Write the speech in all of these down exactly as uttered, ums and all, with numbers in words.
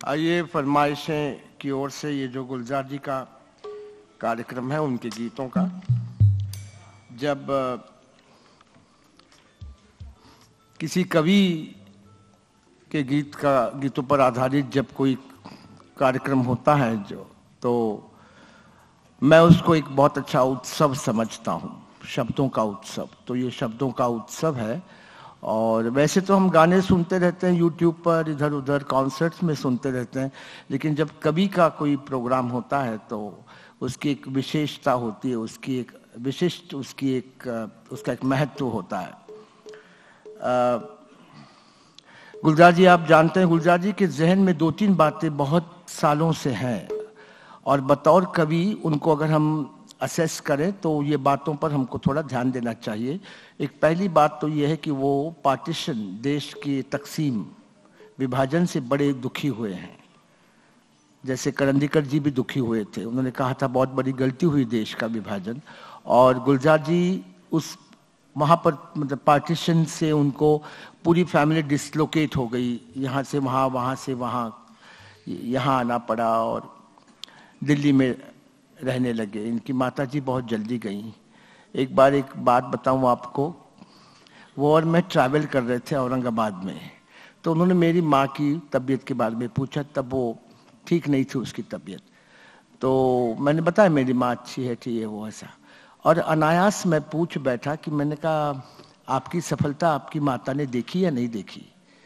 आइए फरमाइशें की ओर से ये जो गुलजार जी का कार्यक्रम है उनके गीतों का, जब किसी कवि के गीत का गीतों पर आधारित जब कोई कार्यक्रम होता है जो, तो मैं उसको एक बहुत अच्छा उत्सव समझता हूँ, शब्दों का उत्सव। तो ये शब्दों का उत्सव है। और वैसे तो हम गाने सुनते रहते हैं यूट्यूब पर, इधर उधर कॉन्सर्ट्स में सुनते रहते हैं, लेकिन जब कवि का कोई प्रोग्राम होता है तो उसकी एक विशेषता होती है, उसकी एक विशिष्ट उसकी एक उसका एक महत्व होता है। गुलजार जी, आप जानते हैं गुलजार जी के जहन में दो तीन बातें बहुत सालों से हैं, और बतौर कवि उनको अगर हम असेस करें तो ये बातों पर हमको थोड़ा ध्यान देना चाहिए। एक पहली बात तो ये है कि वो पार्टीशन, देश की तकसीम, विभाजन से बड़े दुखी हुए हैं। जैसे करंदीकर जी भी दुखी हुए थे, उन्होंने कहा था बहुत बड़ी गलती हुई देश का विभाजन, और गुलजार जी उस वहाँ पर मतलब पार्टीशन से उनको पूरी फैमिली डिसलोकेट हो गई, यहाँ से वहाँ, वहाँ से वहाँ, यहाँ आना पड़ा और दिल्ली में रहने लगे। इनकी माताजी बहुत जल्दी गईं। एक बार एक बात बताऊं आपको, वो और मैं ट्रैवल कर रहे थे औरंगाबाद में, तो उन्होंने मेरी माँ की तबीयत के बारे में पूछा, तब वो ठीक नहीं थी उसकी तबीयत। तो मैंने बताया मेरी माँ अच्छी है, ठीक है, वो ऐसा। और अनायास मैं पूछ बैठा कि मैंने कहा आपकी सफलता आपकी माता ने देखी या नहीं देखी?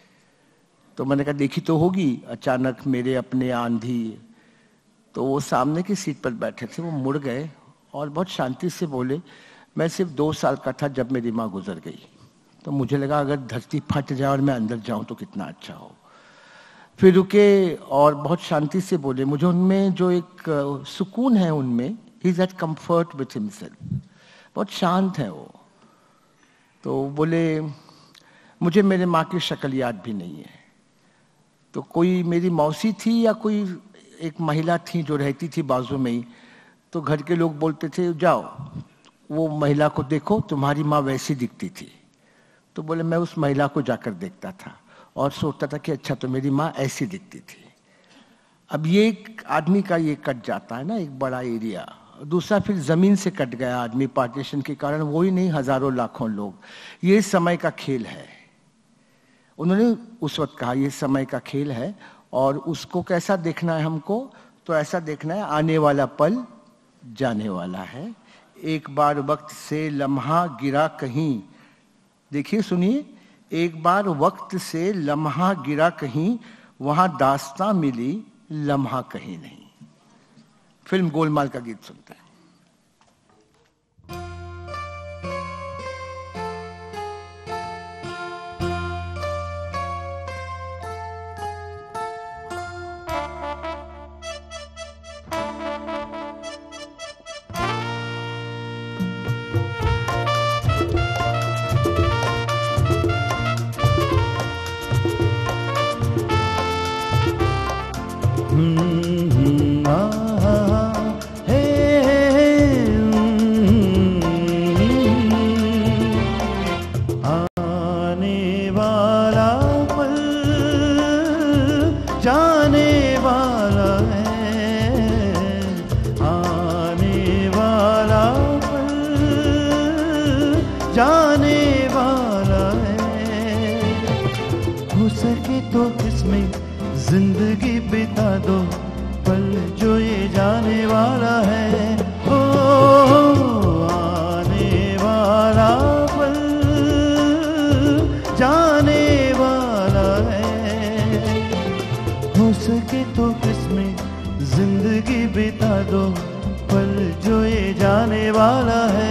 तो मैंने कहा देखी तो होगी। अचानक मेरे अपने आंधी, तो वो सामने की सीट पर बैठे थे, वो मुड़ गए और बहुत शांति से बोले, मैं सिर्फ दो साल का था जब मेरी माँ गुजर गई। तो मुझे लगा अगर धरती फट जाए और मैं अंदर जाऊं तो कितना अच्छा हो। फिर रुके और बहुत शांति से बोले, मुझे उनमें जो एक सुकून है उनमें, he is at comfort with himself, बहुत शांत है वो। तो बोले मुझे मेरे माँ की शक्ल याद भी नहीं है। तो कोई मेरी मौसी थी या कोई एक महिला थी जो रहती थी बाजू में ही, तो घर के लोग बोलते थे जाओ वो महिला को देखो, तुम्हारी माँ वैसी दिखती थी। तो बोले मैं उस महिला को जाकर देखता था और सोचता था कि अच्छा तो मेरी माँ ऐसी दिखती थी। अब ये एक आदमी का ये कट जाता है ना, एक बड़ा एरिया। दूसरा फिर जमीन से कट गया आदमी पार्टीशन के कारण, वो ही नहीं हजारों लाखों लोग। ये समय का खेल है, उन्होंने उस वक्त कहा ये समय का खेल है। और उसको कैसा देखना है हमको? तो ऐसा देखना है आने वाला पल जाने वाला है, एक बार वक्त से लम्हा गिरा कहीं। देखिए सुनिए, एक बार वक्त से लम्हा गिरा कहीं, वहां दास्तां मिली लम्हा कहीं नहीं। फिल्म गोलमाल का गीत सुनते हैं। जिंदगी बिता दो पल जो ये जाने वाला है। ओ आने वाला पल जाने वाला है। हो सके तो इसमें जिंदगी बिता दो पल जो ये जाने वाला है।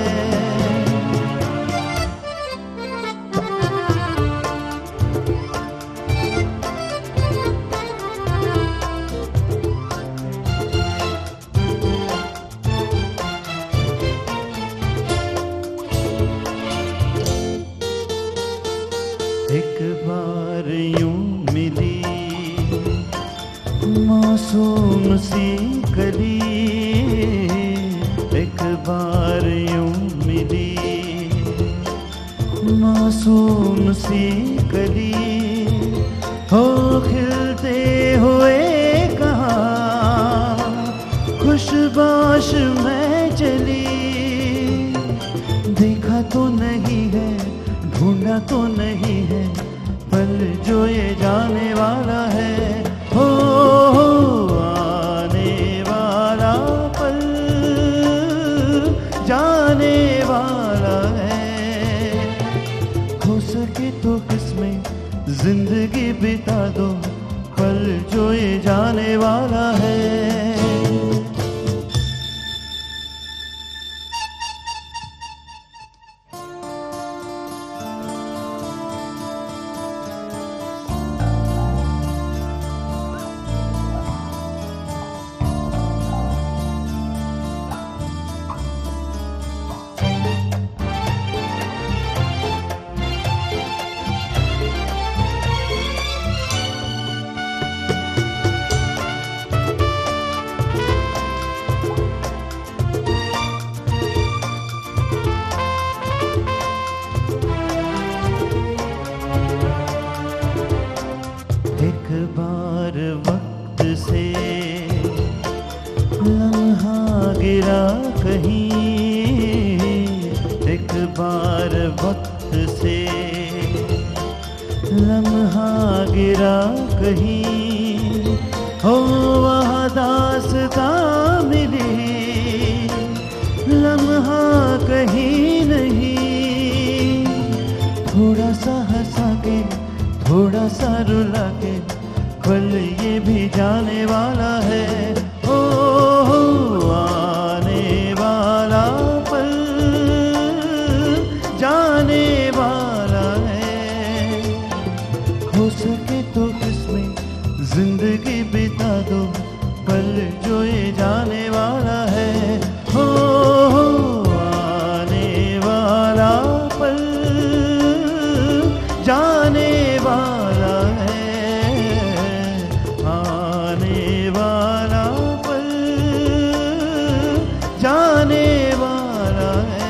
एक बार यूं मिली मासूम सी कली, एक बार यूं मिली मासूम सी कली, हो खिलते हुए थोड़ा तो नहीं है पल जो ये जाने वाला है। हो, हो आने वाला पल जाने वाला है। हो सके तो किसमें जिंदगी बिता दो पल जो ये जाने वाला है। एक बार वक्त से लम्हा गिरा कहीं, एक बार वक्त से लम्हा गिरा कहीं, हो वहाँ दास्तां मिली लम्हा कहीं नहीं। थोड़ा सा हंसा के थोड़ा सा रुला के पल ये भी जाने वाला है। ओ, हो आने वाला पल जाने वाला है। हो सके तो किसमें जिंदगी बिता दो पल जो ये जाने वाला है। हो, हो आने वाला पल जाने वाला है, आने वाला पल जाने वाला है।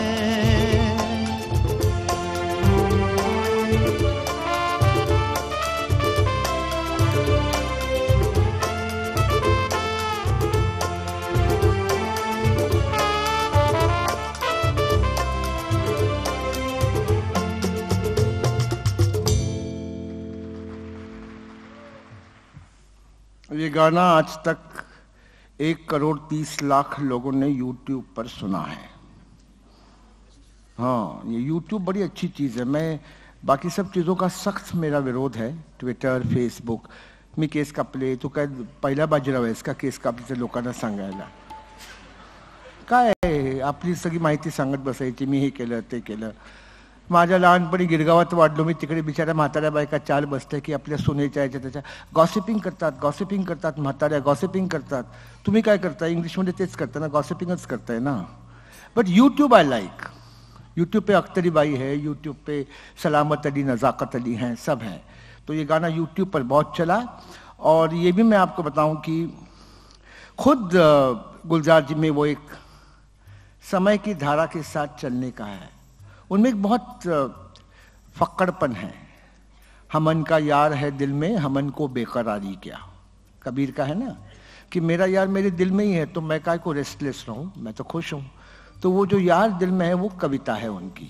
ये गाना आज तक एक करोड़ तीस लाख लोगों ने यूट्यूब पर सुना है। हाँ, ये यूट्यूब बड़ी अच्छी चीज़ है। मैं बाकी सब चीज़ों का सख्त मेरा विरोध है, ट्विटर फेसबुक मी केस कापले तो काय पहिला बाजीराव आहेस का केस कापलीचं लोकांना सांगायला काय आपली सगळी माहिती सांगत बसायची, मी हे केलं ते केलं। माझ्या लहानपणी गिरगावात वाढलो मी, तिकडे बिचाऱ्या म्हाताऱ्या बायका चाल बसल्या की आपल्या सोन्याच्या याच्या त्याच्या गॉसिपिंग करतात गॉसिपिंग करतात म्हाताऱ्या गॉसिपिंग करतात। तुम्ही काय करता? इंग्लिशमध्ये तेच करता ना, गॉसिपिंगच करताय ना। But YouTube I like, YouTube पे अख्तरी बाई है, यूट्यूब पे सलामत अली नज़ाकत अली हैं, सब हैं। तो ये गाना यूट्यूब पर बहुत चला। और ये भी मैं आपको बताऊं कि खुद गुलजार जी में वो एक समय की धारा के साथ चलने का है, उनमें एक बहुत फक्कड़पन है। हमन का यार है दिल में, हमन को बेकरारी क्या, कबीर का है ना कि मेरा यार मेरे दिल में ही है तो मैं काय को रेस्टलेस रहूं, मैं तो खुश हूं। तो वो जो यार दिल में है वो कविता है उनकी।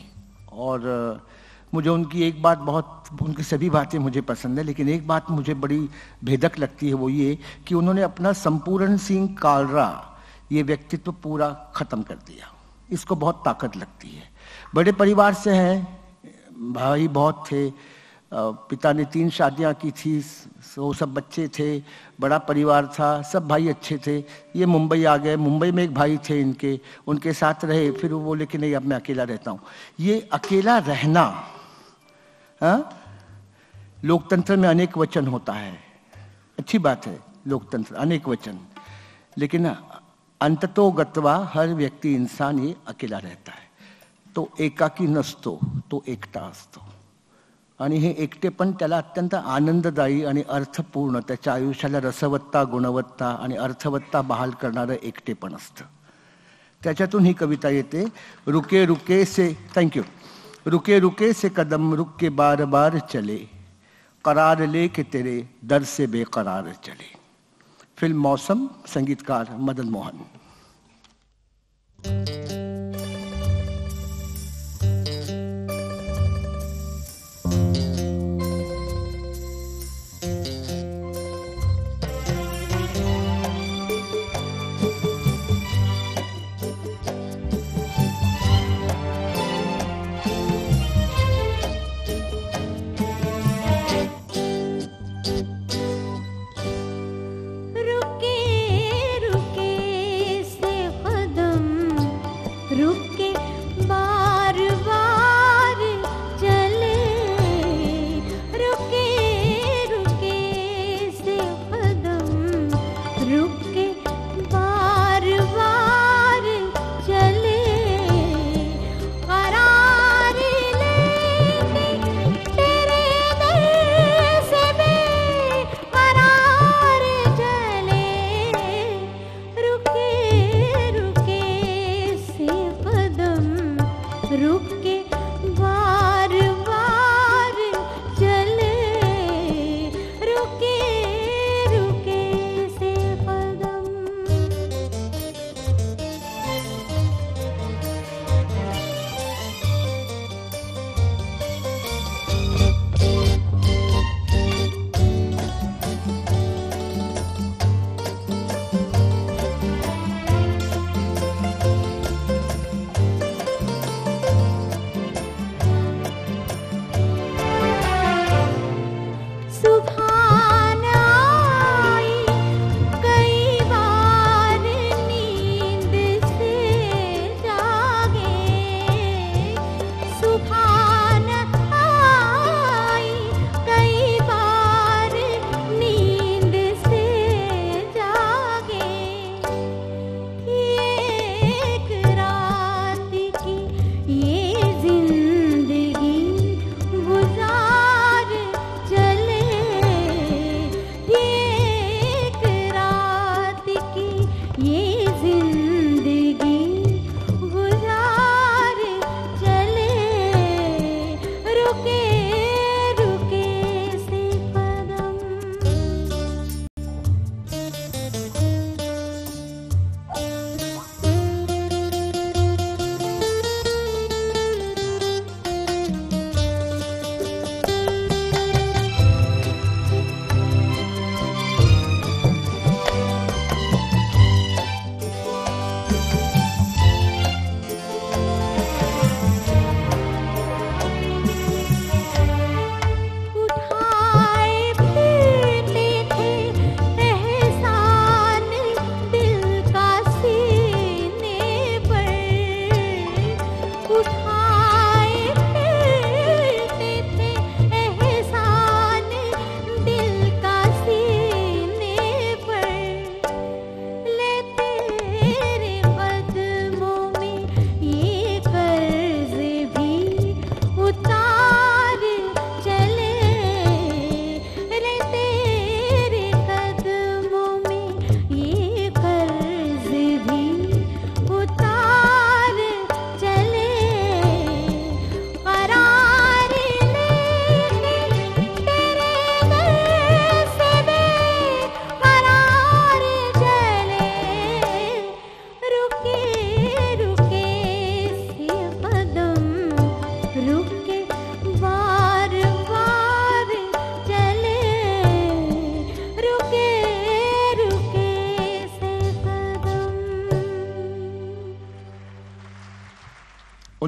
और मुझे उनकी एक बात बहुत, उनकी सभी बातें मुझे पसंद है, लेकिन एक बात मुझे बड़ी भेदक लगती है, वो ये कि उन्होंने अपना संपूर्ण सिंह कालरा ये व्यक्तित्व पूरा खत्म कर दिया। इसको बहुत ताकत लगती है। बड़े परिवार से हैं, भाई बहुत थे, पिता ने तीन शादियां की थी, वो सब बच्चे थे, बड़ा परिवार था, सब भाई अच्छे थे। ये मुंबई आ गए, मुंबई में एक भाई थे इनके, उनके साथ रहे, फिर वो बोले कि नहीं अब मैं अकेला रहता हूँ। ये अकेला रहना, हाँ, लोकतंत्र में अनेक वचन होता है, अच्छी बात है लोकतंत्र, अनेक वचन, लेकिन अंततो गत्वा हर व्यक्ति इंसान ये अकेला रहता है। तो एकाकी नसतो, तो एकटा असतो। आणि हे एकटेपण त्याला अत्यंत आनंददायी आणि अर्थपूर्ण, त्याच्या आयुष्याला रसवत्ता, गुणवत्ता आणि अर्थवत्ता बहाल करणारं एकटेपण असतं। त्याच्यातून ही कविता येते, रुके रुके से, थँक्यू, रुके रुके से कदम रुक के बार बार चले, करार ले के तेरे दर से बेकरार चले। फिल्म मौसम, संगीतकार मदन मोहन।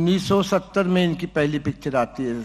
उन्नीस सौ सत्तर में इनकी पहली पिक्चर आती है,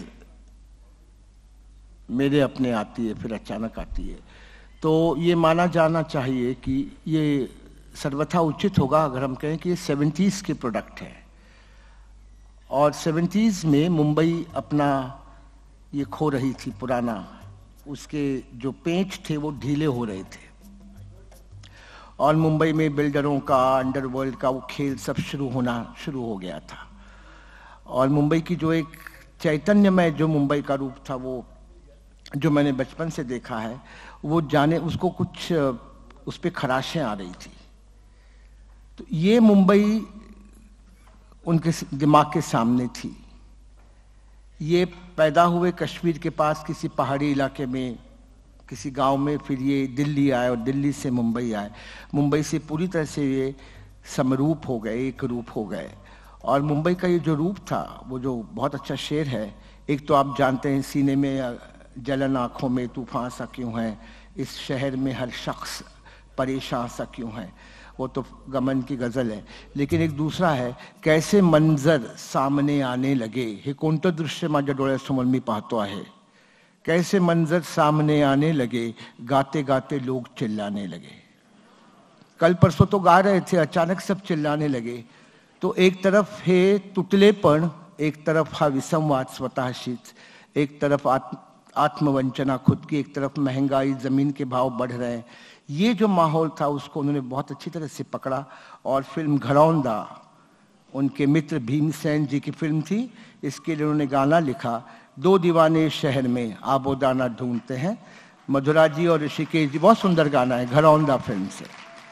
मेरे अपने आती है, फिर अचानक आती है। तो ये माना जाना चाहिए कि ये सर्वथा उचित होगा अगर हम कहें कि ये सेवेंटीज़ के प्रोडक्ट है। और सेवेंटीज़ में मुंबई अपना ये खो रही थी पुराना, उसके जो पेंच थे वो ढीले हो रहे थे और मुंबई में बिल्डरों का, अंडरवर्ल्ड का वो खेल सब शुरू होना शुरू हो गया था। और मुंबई की जो एक चैतन्यमय जो मुंबई का रूप था, वो जो मैंने बचपन से देखा है, वो जाने उसको कुछ उस पर खराशें आ रही थी। तो ये मुंबई उनके दिमाग के सामने थी। ये पैदा हुए कश्मीर के पास किसी पहाड़ी इलाके में, किसी गांव में, फिर ये दिल्ली आए और दिल्ली से मुंबई आए। मुंबई से पूरी तरह से ये समरूप हो गए, एक रूप हो गए। और मुंबई का ये जो रूप था, वो जो बहुत अच्छा शेर है, एक तो आप जानते हैं, सीने में जलन, आंखों में तूफान सा क्यों है, इस शहर में हर शख्स परेशान सा क्यों है, वो तो गमन की गजल है। लेकिन एक दूसरा है, कैसे मंजर सामने आने लगे, हे कोणतं दृश्य माझ्या डोळ्यासमोर मी पाहतो आहे, कैसे मंजर सामने आने लगे, गाते गाते लोग चिल्लाने लगे। कल परसों तो गा रहे थे, अचानक सब चिल्लाने लगे। तो एक तरफ है तुटलेपण, एक तरफ हा विसंवाद स्वतःशीच, एक तरफ आत्म आत्मवंचना खुद की, एक तरफ महंगाई, जमीन के भाव बढ़ रहे हैं। ये जो माहौल था उसको उन्होंने बहुत अच्छी तरह से पकड़ा। और फिल्म घरौंदा, उनके मित्र भीमसेन जी की फिल्म थी, इसके लिए उन्होंने गाना लिखा, दो दीवाने शहर में आबोदाना ढूंढते हैं। मधुरा जी और ऋषिकेश जी, बहुत सुंदर गाना है घरौंदा फिल्म से।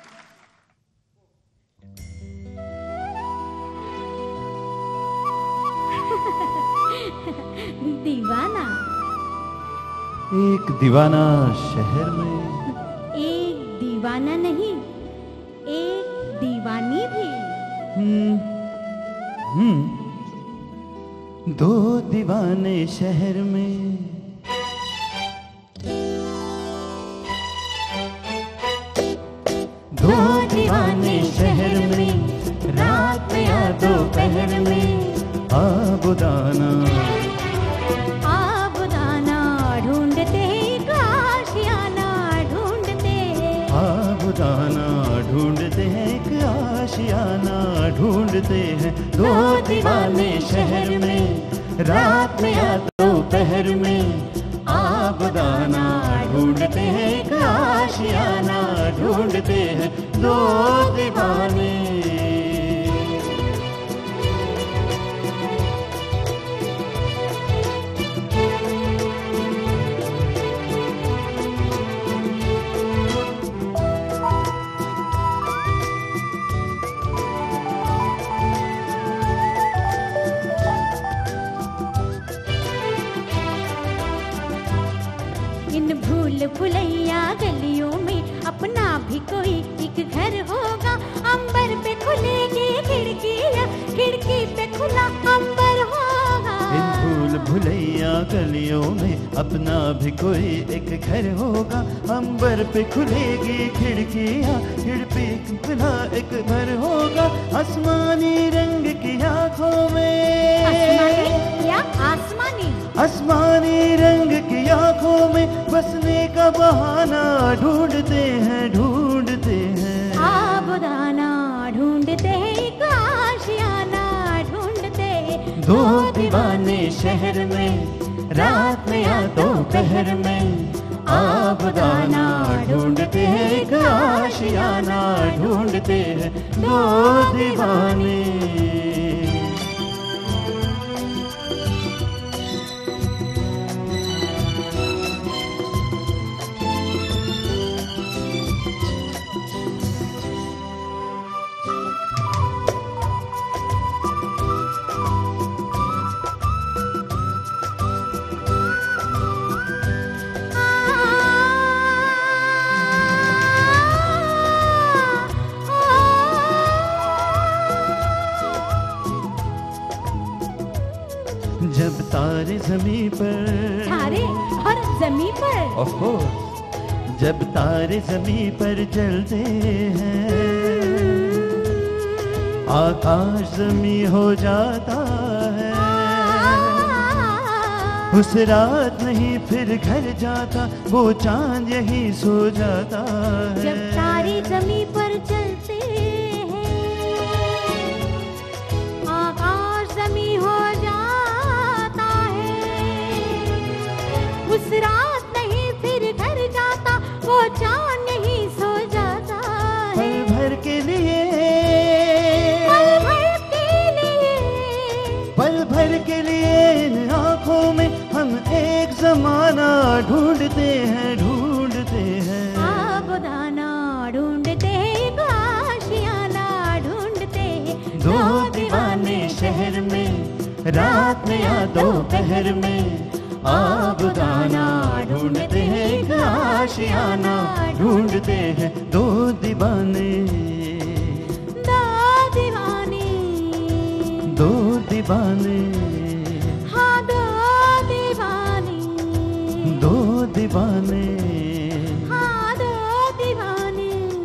दीवाना। एक दीवाना शहर में, एक दीवाना नहीं, एक दीवानी भी। हम्म हम्म दो दीवाने शहर में, दो दीवाने शहर में, रात में या दोपहर में आबुदाना आबुदाना ढूंढते आशियाना ढूंढते, आबुदाना ढूंढते हैं, एक आशियाना ढूंढते हैं। दो दीवाने शहर में, रात में या दोपहर में आबुदाना ढूंढते हैं, एक आशियाना ढूंढते हैं। दो दीवाने भुलैया गलियों में अपना भी कोई एक घर होगा। अंबर पे खुलेगी खिड़कियां, खिड़की पे खुला अंबर होगा। इन भूल भुलैया गलियों में अपना भी कोई एक घर होगा। अंबर पे खुलेगी खिड़कियां, खिड़की पे खुला एक घर होगा। आसमानी रंग की आंखों में, आसमानी या आसमानी, आसमानी रंग की आंखों में बसने का बहाना ढूंढते हैं, ढूंढते हैं। आबुदाना ढूंढते हैं, आशियाना ढूंढते। दो दीवाने शहर में, रात में या दोपहर में आबुदाना ढूंढते हैं, आशियाना ढूंढते हैं। दो दीवाने जब तारे ज़मीं पर, तारे और ज़मीं पर, ऑफ कोर्स, जब तारे ज़मीं पर चलते हैं, आकाश ज़मीं हो जाता उस रात नहीं फिर घर जाता, वो चांद यही सो जाता है। जब तारे जमी पर चलते हैं, आकाश जमी हो जाता है। उस रात नहीं फिर घर जाता, वो चांद यही सो जाता है। पल भर के लिए, पल भर के लिए, पल भर के लिए इन आँखों में हम एक जमाना ढूंढते हैं, ढूंढते हैं। आबुदाना ढूंढते हैं, एक आशियाना ढूंढते हैं। दो दीवाने शहर में, रात में या दोपहर में, आबुदाना ढूंढते हैं, एक आशियाना ढूंढते हैं। दो दीवाने, दो दीवाने, दो दीवाने, हाँ दो दीवाने, दो दीवाने। हाँ दो दीवाने।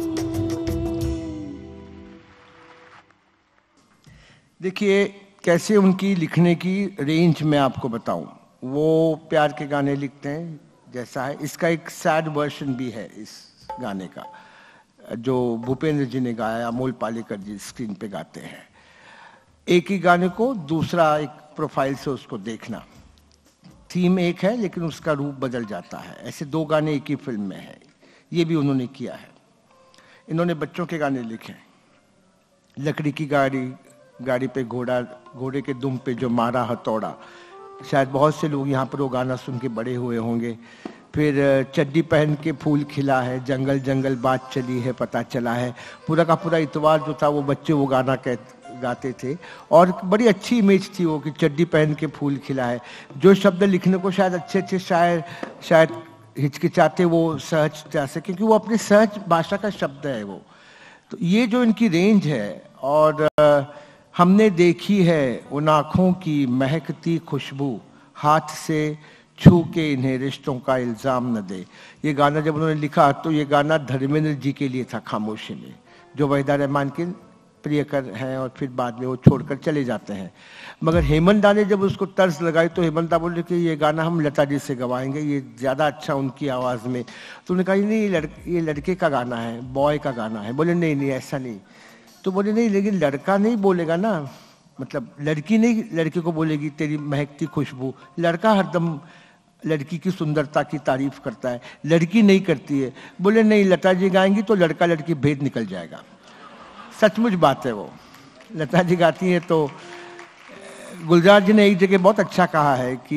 देखिए कैसे उनकी लिखने की रेंज मैं आपको बताऊं। वो प्यार के गाने लिखते हैं जैसा है। इसका एक सैड वर्जन भी है इस गाने का, जो भूपेंद्र जी ने गाया, अमोल पालेकर जी स्क्रीन पे गाते हैं। एक ही गाने को दूसरा एक प्रोफाइल से उसको देखना, थीम एक है लेकिन उसका रूप बदल जाता है। ऐसे दो गाने एक ही फिल्म में हैं, ये भी उन्होंने किया है। इन्होंने बच्चों के गाने लिखे हैं, लकड़ी की गाड़ी, गाड़ी पे घोड़ा, घोड़े के दुम पे जो मारा हथौड़ा, शायद बहुत से लोग यहाँ पर वो गाना सुन के बड़े हुए होंगे। फिर चड्डी पहन के फूल खिला है, जंगल जंगल बात चली है, पता चला है। पूरा का पूरा इतवार जो था वो बच्चे वो गाना कह गाते थे और बड़ी अच्छी इमेज थी वो कि चड्डी पहन के फूल खिला है। जो शब्द लिखने को शायद अच्छे अच्छे शायर शायद हिचकिचाते वो सहज जैसे, क्योंकि वो अपनी सहज भाषा का शब्द है वो। तो ये जो इनकी रेंज है, और हमने देखी है उन आँखों की महकती खुशबू, हाथ से छू के इन्हें रिश्तों का इल्ज़ाम न दे। ये गाना जब उन्होंने लिखा तो ये गाना धर्मेंद्र जी के लिए था, खामोशी में, जो वहीदा रहमान के प्रियकर हैं और फिर बाद में वो छोड़कर चले जाते हैं। मगर हेमंत दा ने जब उसको तर्ज लगाई तो हेमंत दा बोले कि ये गाना हम लता जी से गवाएंगे, ये ज़्यादा अच्छा उनकी आवाज़ में। तो उन्होंने कहा नहीं ये लड़के ये लड़के का गाना है, बॉय का गाना है। बोले नहीं नहीं ऐसा नहीं। तो बोले नहीं लेकिन लड़का नहीं बोलेगा ना, मतलब लड़की नहीं लड़के को बोलेगी तेरी महकती खुशबू। लड़का हरदम लड़की की सुंदरता की तारीफ करता है, लड़की नहीं करती है। बोले नहीं लता जी गाएंगी तो लड़का लड़की भेद निकल जाएगा। सचमुच बात है वो, लता जी गाती हैं। तो गुलजार जी ने एक जगह बहुत अच्छा कहा है कि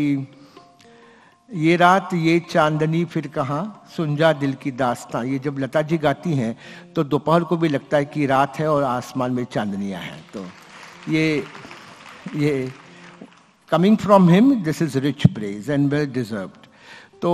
ये रात ये चांदनी फिर कहाँ, सुन जा दिल की दास्तां। ये जब लता जी गाती हैं तो दोपहर को भी लगता है कि रात है और आसमान में चांदनियाँ हैं। तो ये ये coming from him this is rich praise and well deserved. तो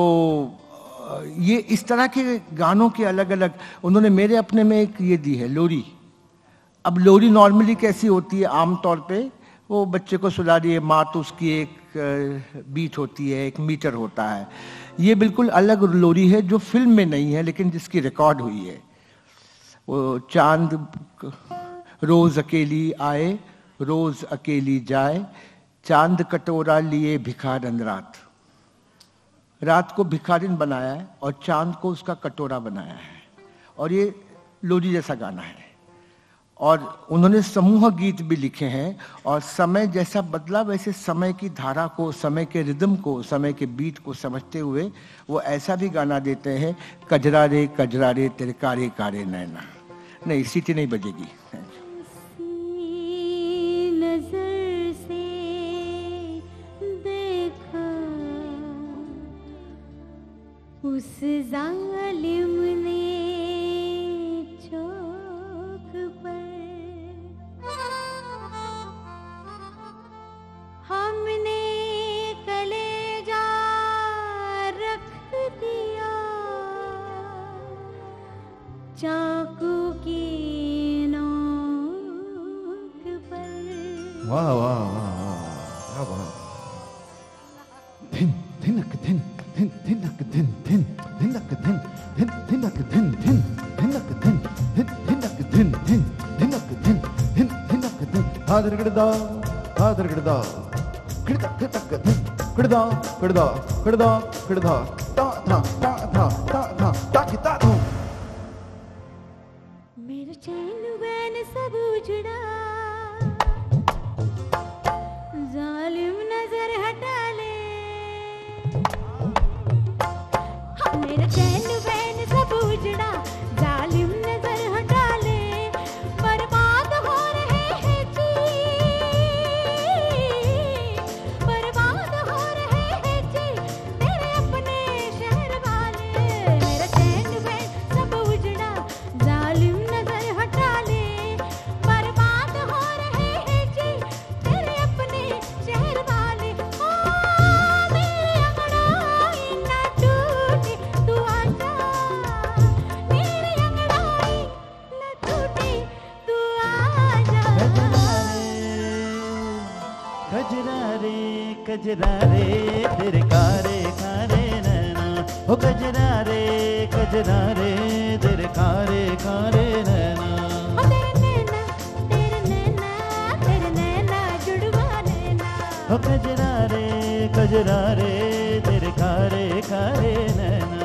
ये इस तरह के गानों के अलग अलग उन्होंने मेरे अपने में एक ये दी है, लोरी। अब लोरी नॉर्मली कैसी होती है, आमतौर पे वो बच्चे को सुला रही है माँ, तो उसकी एक बीट होती है, एक मीटर होता है। ये बिल्कुल अलग लोरी है जो फिल्म में नहीं है लेकिन जिसकी रिकॉर्ड हुई है। वो चांद रोज अकेली आए, रोज अकेली जाए, चांद कटोरा लिए भिखारन रात। रात को भिखारिन बनाया है और चांद को उसका कटोरा बनाया है, और ये लोरी जैसा गाना है। और उन्होंने समूह गीत भी लिखे हैं, और समय जैसा बदला वैसे समय की धारा को, समय के रिदम को, समय के बीट को समझते हुए वो ऐसा भी गाना देते हैं, कजरा रे कजरा रे तेरे कारे कारे नैना। नहीं सीटी नहीं बजेगी। नजर से देखा उस जालिम ने चौक पर, हमने कलेजा रख दिया चाकू की नोक पर। वाह वाह वाह वाह। धिन धिनक धिन धिन धिनक धिन धिन धिनक धिन धिन धिनक धिन धिन धिनक धिन धिन धिनक धिन धिन धिनक धिन धिन धिनक धिन। हादर गिरदा हादर गिरदा गिरदा गिरदा धिन खिड़दा खिड़दा खिड़दा खिड़दा ता था ता था ता था ताकि ता था। मेरा चैन वैन सब उजड़ा, जालिम नजर हटा ले। हाँ, मेरा चैन वैन सब उजड़ा, जालिम नजर हटा ले। बर्बाद हो रहे हैं जी, बर्बाद हो रहे हैं जी तेरे अपने शहर वाले। मेरा चैन वैन सब उजड़ा, जालिम नजर हटा ले। बर्बाद हो रहे हैं जी तेरे अपने शहर वाले। ओ मेरी अंगड़ाई ना टूटे तू आजा, मेरी अंगड़ाई ना टूटे तू आजा। कजरा रे कजरा रे तेरे कारे कारे नैना, हो कजरा रे कजरा रे तेरे कारे कारे नैना। ओ तेरे नैना तेरे नैना तेरे नैना जुड़वा नैना। हो कजरा रे कजरा रे तेरे कारे कारे नैना।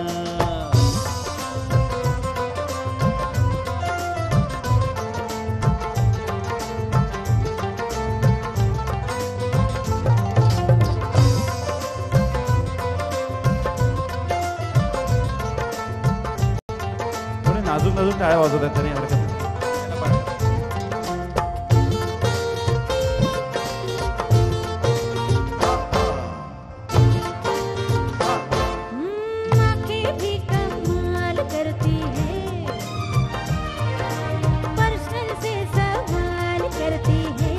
थोडे नाजूक नाजूक टाळ्या वाजवतात तरी हरकत नाही. हम्म, आंखें भी कमाल करती है, पर्सन से सवाल करती है।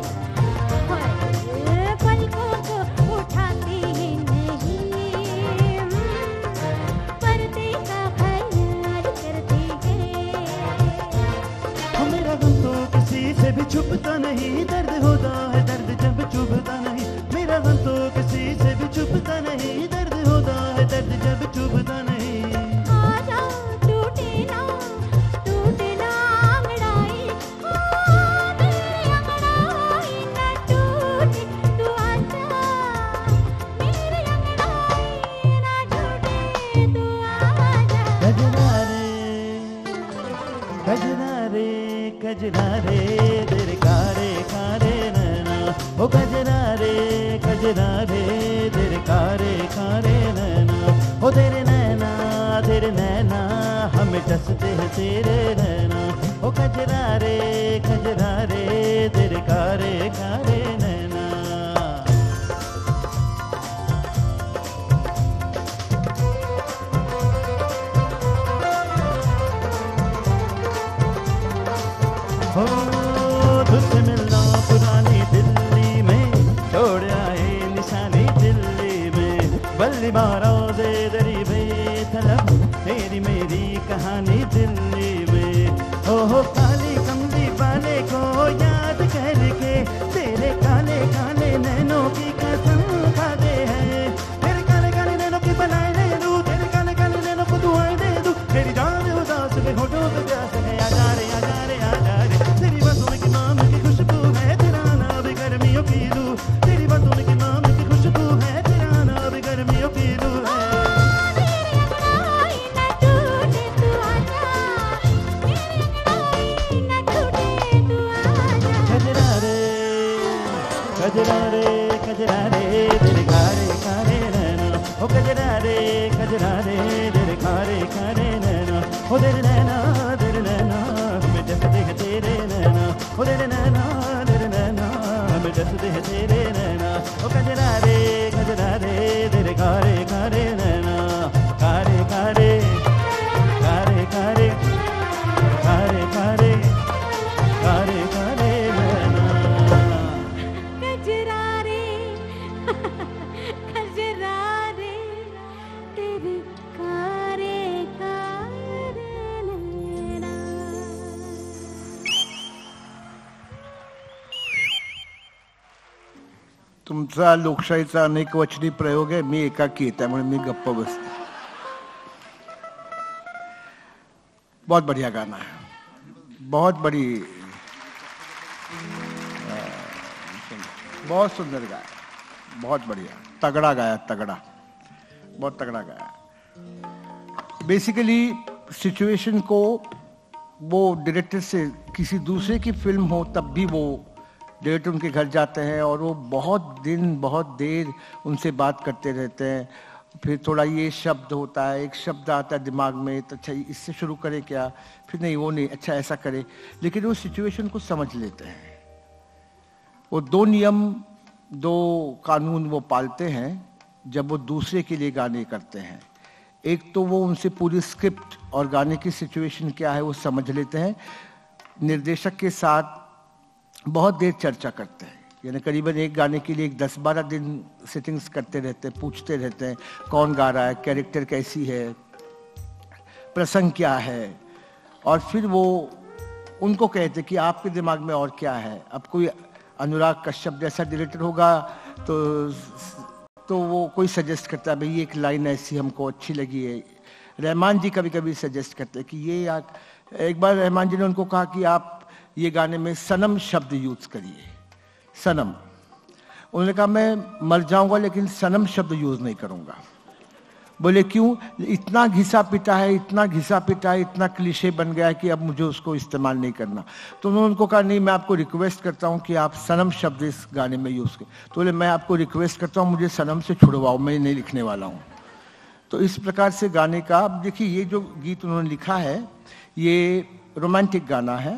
हाय, पलकों को उठाती ही नहीं, पर्दे का ख्याल करती है। हो मेरा गम तो किसी से भी छुपता नहीं, दर्द होता है दर्द जब चुभता नहीं। मेरा गम तो किसी से भी छुपता नहीं, दर्द होता है दर्द जब चुभता नहीं। आजा टूटे ना टूटे ना अंगड़ाई, ओ मेरी अंगड़ाई ना टूटे तू आजा, मेरी अंगड़ाई ना टूटे तू आजा। कजरा रे कजरा रे कजरा रे तेरे कारे कारे नैना। हो कजरा रे कजरा रे तेरे कारे कारे नैना। हो तेरे नैना तेरे नैना हमें डसते हैं तेरे नैना। हो कजरा रे कजरा रे तेरे कारे कारे नैना। हो तुझसे मिलना पुरानी दिल्ली में, छोड़ आए निशानी दिल्ली में। बल्ली बारा दे दरी बे तलब तेरी मेरी कहानी दिल्ली में। हो हो काली कमली वाले को याद करके तेरे काले काले नैनों की कसम खा दे है। तेरे काले काले नैनों की बनाए दे दूं, तेरे काले काले नैनों को दुआएं दे दूं। मेरी जान उदास में होठों पे प्यास है, आजा रे आजा रे आजा रे। तेरी बातों में कि नाम की खुशबू है, तेरा आना भी गर्मियों की लू। तेरी बातों में कि नाम की खुशबू है, तेरा आना भी गर्मियों की लू है। मेरी अंगड़ाई ना टूटे तू आजा, मेरी अंगड़ाई ना टूटे तू आजा। कजरा रे कजरा रे कजरा रे तेरे कारे कारे नैना। हो कजरा रे कजरा रे तेरे कारे कारे नैना। हो तेरे नैना तेरे नैना हमें डसते हैं तेरे नैना। हो तेरे नैना तेरे नैना हमें डसते हैं तेरे नैना। हो कजरा रे कजरा रे तेरे कारे कारे नैना। कारे कारे कारे कारे कारे कारे कारे कारे नैना। कजरा रे कजरा रे तेरे कारे कारे नैना। तुमचा लोकशाहीचा अनेकवचनी प्रयोग आहे, मी एकाकी आहे, त्यामुळे मी गप्प बसतो. बहुत बढ़िया गाना है, बहुत बड़ी, बहुत सुंदर गाया. बहुत बढ़िया, तगड़ा गाया, तगड़ा, बहुत तगड़ा गाया। बेसिकली सिचुएशन को वो डायरेक्टर से, किसी दूसरे की फिल्म हो तब भी वो डायरेक्टर उनके घर जाते हैं और वो बहुत दिन बहुत देर उनसे बात करते रहते हैं। फिर थोड़ा ये शब्द होता है, एक शब्द आता है दिमाग में, तो अच्छा इससे शुरू करें क्या, फिर नहीं वो नहीं, अच्छा ऐसा करें, लेकिन वो सिचुएशन को समझ लेते हैं। वो दो नियम, दो कानून वो पालते हैं जब वो दूसरे के लिए गाने करते हैं। एक तो वो उनसे पूरी स्क्रिप्ट और गाने की सिचुएशन क्या है वो समझ लेते हैं, निर्देशक के साथ बहुत देर चर्चा करते हैं, यानी करीबन एक गाने के लिए एक दस बारह दिन सिटिंग्स करते रहते हैं, पूछते रहते हैं कौन गा रहा है, कैरेक्टर कैसी है, प्रसंग क्या है, और फिर वो उनको कहते कि आपके दिमाग में और क्या है। अब कोई अनुराग कश्यप जैसा डायरेक्टर होगा तो तो वो कोई सजेस्ट करता है भाई ये एक लाइन ऐसी हमको अच्छी लगी है। रहमान जी कभी कभी सजेस्ट करते हैं कि ये यार, एक बार रहमान जी ने उनको कहा कि आप ये गाने में सनम शब्द यूज करिए, सनम। उन्होंने कहा मैं मर जाऊंगा लेकिन सनम शब्द यूज नहीं करूंगा। बोले क्यों? इतना घिसा पिटा है, इतना घिसा पिटा है, इतना क्लीशे बन गया है कि अब मुझे उसको इस्तेमाल नहीं करना। तो उन्होंने उनको कहा नहीं, मैं आपको रिक्वेस्ट करता हूं कि आप सनम शब्द इस गाने में यूज करें। तो बोले मैं आपको रिक्वेस्ट करता हूं मुझे सनम से छुड़वाओ, मैं नहीं लिखने वाला हूं। तो इस प्रकार से गाने का, अब देखिए ये जो गीत उन्होंने लिखा है ये रोमांटिक गाना है,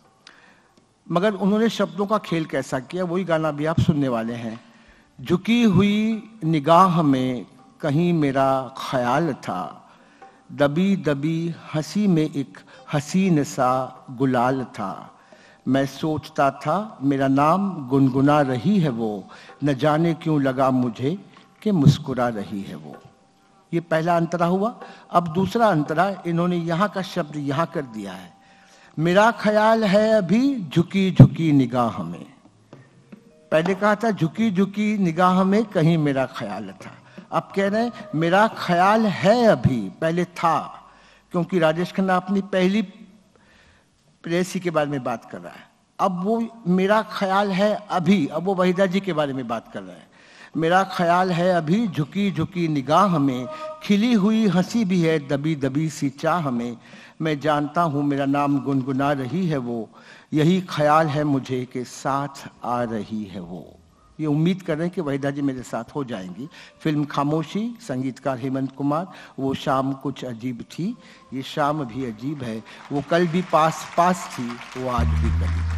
मगर उन्होंने शब्दों का खेल कैसा किया वही गाना भी आप सुनने वाले हैं। झुकी हुई निगाह में कहीं मेरा ख्याल था, दबी दबी हंसी में एक हसीन सा गुलाल था, मैं सोचता था मेरा नाम गुनगुना रही है वो, न जाने क्यों लगा मुझे कि मुस्कुरा रही है वो। ये पहला अंतरा हुआ। अब दूसरा अंतरा इन्होंने यहाँ का शब्द यहाँ कर दिया है, मेरा ख्याल है अभी झुकी झुकी निगाह में। पहले कहा था झुकी झुकी निगाह में कहीं मेरा ख्याल था, अब कह रहे हैं मेरा ख्याल है अभी, पहले था, क्योंकि राजेश खन्ना अपनी पहली प्रेयसी के बारे में बात कर रहा है। अब वो मेरा ख्याल है अभी, अब वो वहीदा जी के बारे में बात कर रहे हैं। मेरा ख्याल है अभी झुकी झुकी निगाह में, खिली हुई हंसी भी है दबी दबी सी चाह में, मैं जानता हूँ मेरा नाम गुनगुना रही है वो, यही ख्याल है मुझे कि साथ आ रही है वो। ये उम्मीद कर रहे हैं कि वहीदा जी मेरे साथ हो जाएंगी। फिल्म खामोशी, संगीतकार हेमंत कुमार। वो शाम कुछ अजीब थी, ये शाम भी अजीब है, वो कल भी पास पास थी, वो आज भी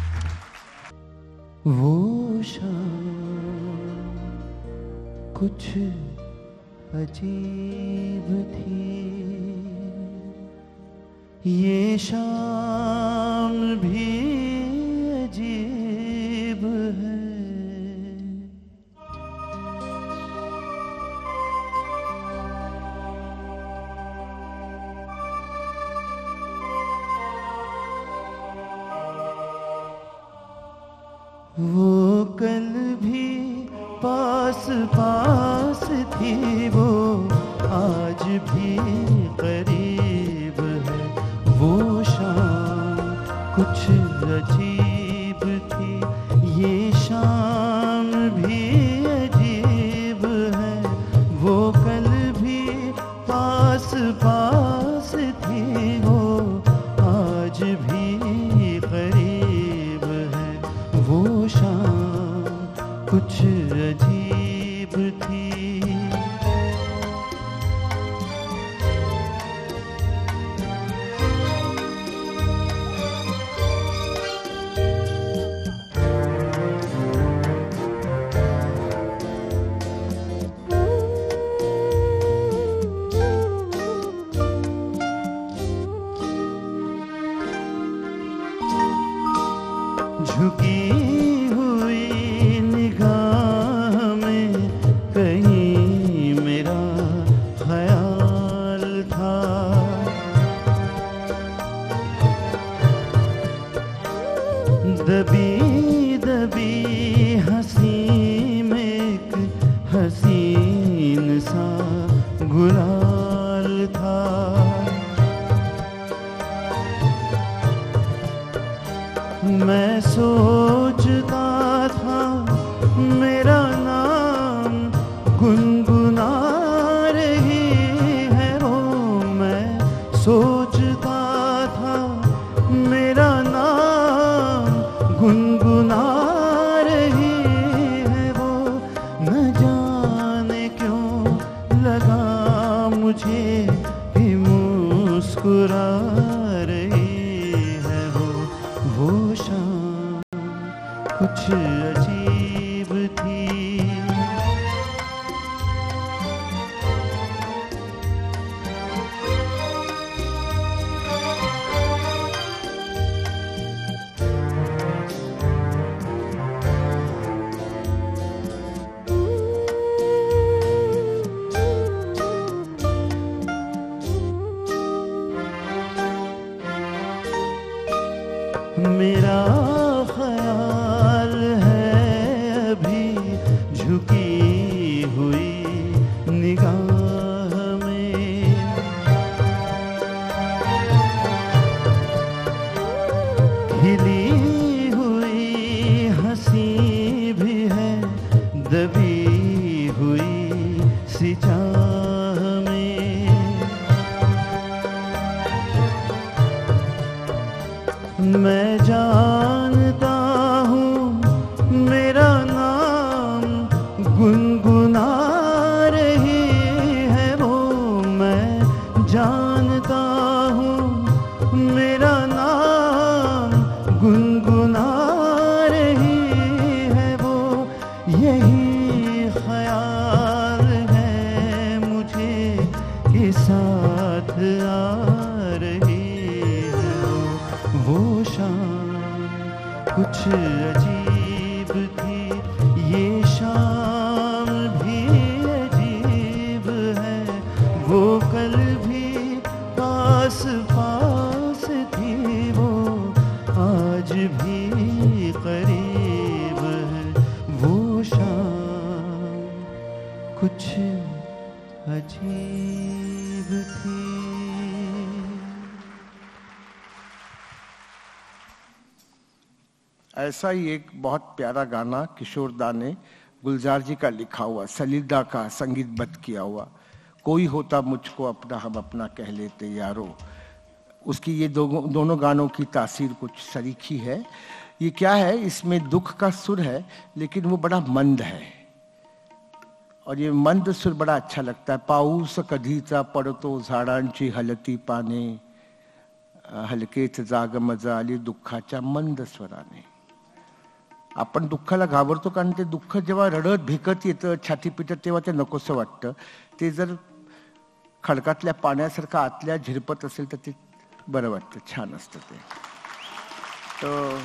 करीब। वो शाम कुछ अजीब थी, ये शाम भी अजीब है, वो कल भी पास पास थी, वो आज भी करीब है, वो शाम कुछ अजीब थी, ये शाम भी अजीब है, वो कल भी पास पास थी, वो आज भी करीब है, वो शाम कुछ अजीब थी। झुकी हुई निगाह में कहीं मेरा ख्याल था, दबी दबी हंसी में एक हसीन सा गुलाल था, मैं सोचता था मेरा नाम कुछ अजीब थी। मेरा ख्याल है अभी झुकी हुई निगाह में, खिली हुई हंसी भी है दबी हुई सी चाह में। मैं जानता हूँ मेरा नाम गुनगुना रही है वो, मैं जानता हूँ मेरा नाम गुनगुना रही है वो। यही ख्याल है मुझे कि साथ आ रही वो शाम कुछ अजीब थी। ये शाम भी अजीब है, वो कल भी पास पास थी, वो आज भी करीब है। वो शाम कुछ अजीब थी। ऐसा ही एक बहुत प्यारा गाना किशोर दा ने गुलजार जी का लिखा हुआ, सलीदा का संगीतबद्ध किया हुआ, कोई होता मुझको अपना हम अपना कह लेते यारो। उसकी ये दो, दोनों गानों की तासीर कुछ सरीखी है। ये क्या है, इसमें दुख का सुर है लेकिन वो बड़ा मंद है, और ये मंद सुर बड़ा अच्छा लगता है। पाऊस कधीचा पडतो झाडांची हलती पाने, हलकेच जाग मजा आली दुःखाच्या मंद स्वराने। आपण दुःखाला घाबरतो कारण ते दुःख जेव्हा रडत भिकत येतं, छाती पिटत, तेव्हा ते नकोसं वाटतं. ते जर खडकातल्या पाण्यासारखं आतल्या झिरपत असेल तर ते बरं वाटतं, छान असतं ते. तो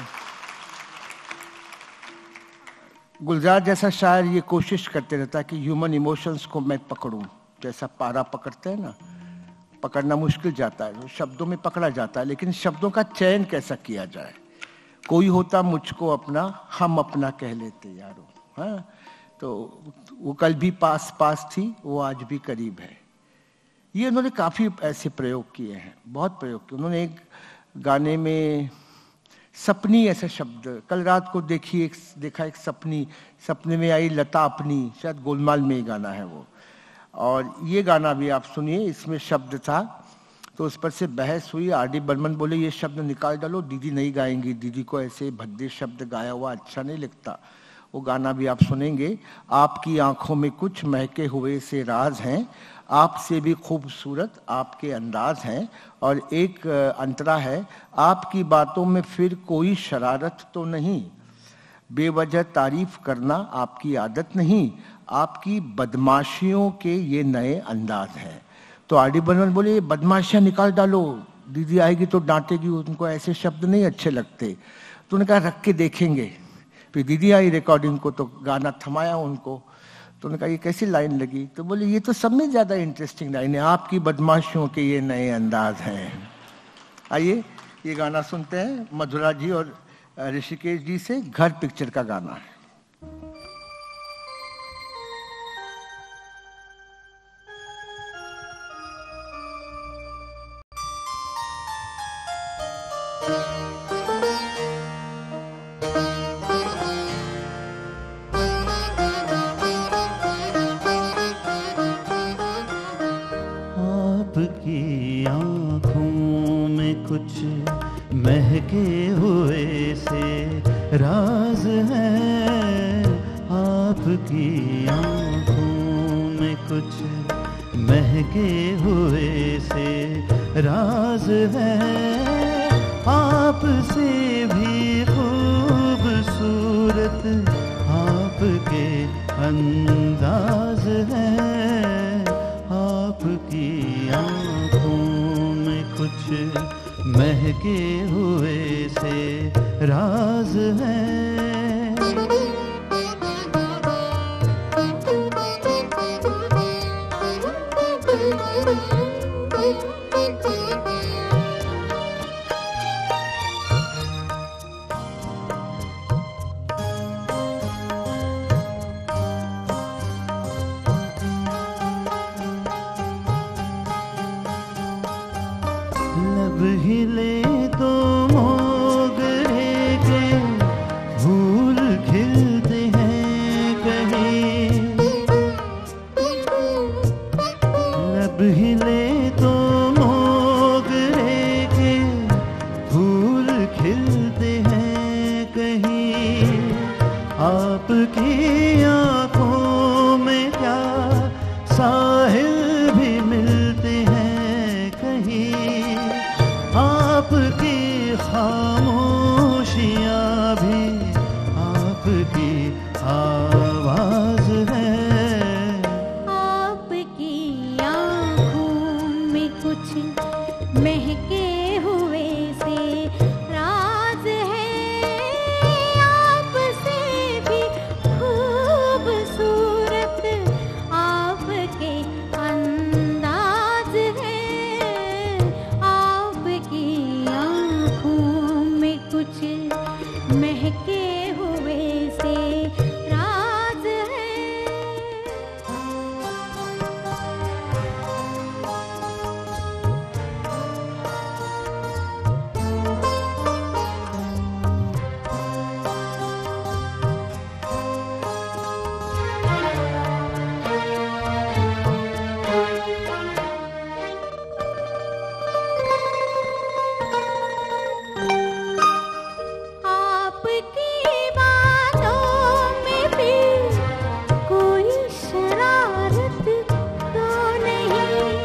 गुलजार जैसा शायर ये कोशिश करते रहता है कि ह्यूमन इमोशंस को मैं पकड़ूं. जैसा पारा पकड़ते हैं ना, पकड़ना मुश्किल जाता है, शब्दों में पकड़ा जाता है, लेकिन शब्दों का चयन कैसा किया जाए. कोई होता मुझको अपना, हम अपना कह लेते यारो. हाँ, तो वो कल भी पास पास थी, वो आज भी करीब है. ये उन्होंने काफ़ी ऐसे प्रयोग किए हैं, बहुत प्रयोग किए. उन्होंने एक गाने में सपनी ऐसा शब्द, कल रात को देखी एक देखा एक सपनी, सपने में आई लता अपनी, शायद गोलमाल में ही गाना है वो. और ये गाना भी आप सुनिए, इसमें शब्द था तो उस पर से बहस हुई. आर डी बर्मन बोले ये शब्द निकाल डालो, दीदी नहीं गाएंगी, दीदी को ऐसे भद्दे शब्द गाया हुआ अच्छा नहीं लगता. वो गाना भी आप सुनेंगे. आपकी आंखों में कुछ महके हुए से राज हैं, आपसे भी खूबसूरत आपके अंदाज हैं. और एक अंतरा है, आपकी बातों में फिर कोई शरारत तो नहीं, बेवजह तारीफ करना आपकी आदत नहीं, आपकी बदमाशियों के ये नए अंदाज हैं. तो आर डी बर्मन बोले बदमाशियां निकाल डालो, दीदी आएगी तो डांटेगी, उनको ऐसे शब्द नहीं अच्छे लगते. तो उन्होंने कहा रख के देखेंगे. फिर दीदी आई रिकॉर्डिंग को तो गाना थमाया उनको. तो उन्होंने कहा ये कैसी लाइन लगी, तो बोले ये तो सब में ज्यादा इंटरेस्टिंग लाइन है, आपकी बदमाशियों के ये नए अंदाज हैं. आइए ये गाना सुनते हैं मधुरा जी और ऋषिकेश जी से. घर पिक्चर का गाना है. आपकी आंखों में कुछ महके हुए से राज है, आपकी आंखों में कुछ महके हुए से राज है, आपसे भी खूबसूरत आपके अंदाज है, आपकी आंखों में कुछ महके हुए से राज है। लब हिले तो मोगरे के फूल खिलते हैं कहीं, लब हिले तो मोगरे के फूल खिलते हैं कहीं। आपकी आंखों में क्या साहिल भी मिलते हैं कहीं, आपकी खामोशियाँ भी आपकी आवाज है। आपकी आँखों में कुछ महके हुए से राज है, आपसे भी खूबसूरत आपके अंदाज है। आपकी आँखों में कुछ महके हुए से राज है। आपकी बातों में भी कोई शरारत तो नहीं,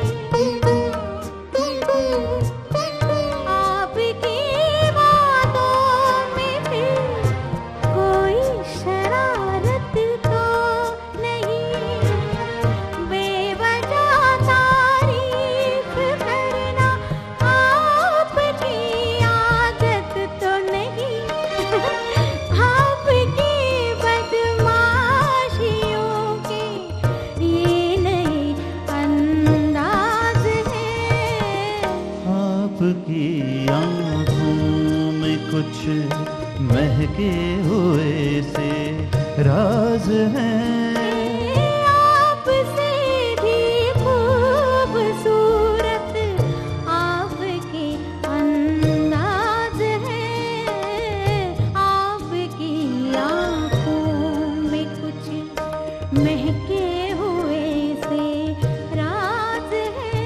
आपकी बातों में भी कोई शरारत तो नहीं। बेवजह तारीफ करना आपकी आदत तो नहीं, आपकी बदमाशियों के ये नहीं अंदाज है। आपकी आंखों में कुछ महके हुए से राज है। आपसे भी खूबसूरत आपके अंदाज है। आपकी आँखों में कुछ महके हुए से राज है।